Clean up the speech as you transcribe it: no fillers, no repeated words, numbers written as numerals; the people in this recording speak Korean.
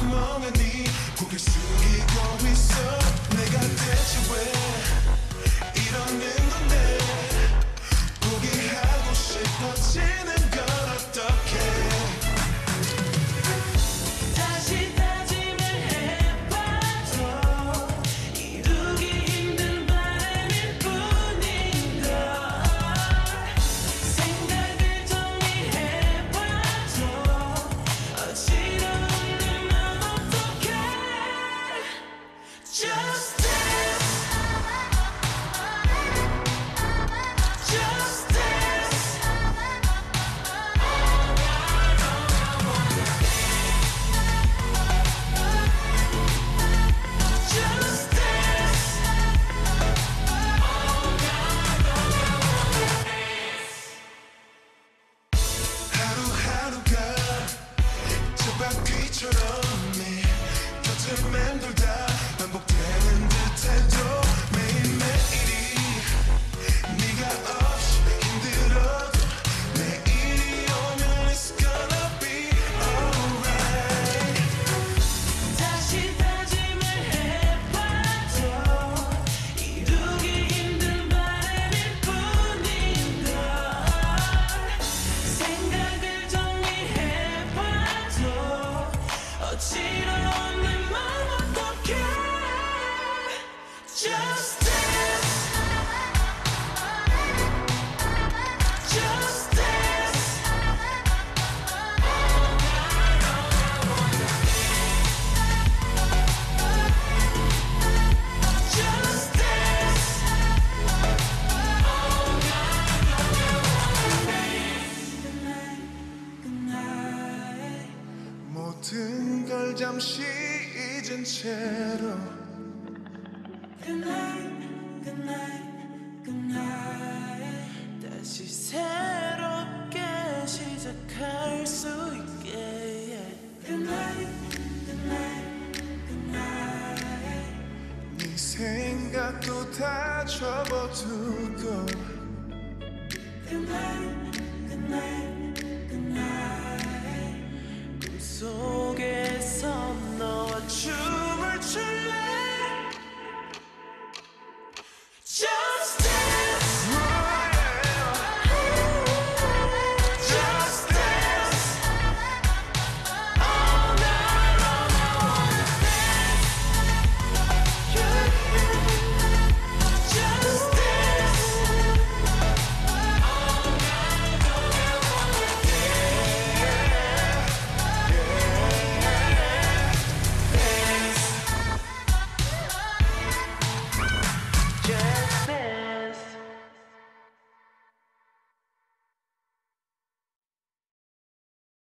멍하니 고개 숙이고 있어. 내가 대체 왜 이러는 건데 포기하고 싶어지는 건 어떡해. 맴돌다 반복되는 듯해도 매일매일이 네가 없이 힘들어도 내일이 오면 it's gonna be alright. 다시 다짐을 해봐도 이루기 힘든 바람일 뿐인 걸. 생각을 정리해봐도 어지러운 Just dance. Just dance. Just dance. Good night, good night. 모든 걸 잠시 잊은 채로 Good night, good night, good night. 다시 새롭게 시작할 수 있게. Good night, good night, good night. 네 생각도 다 접어두고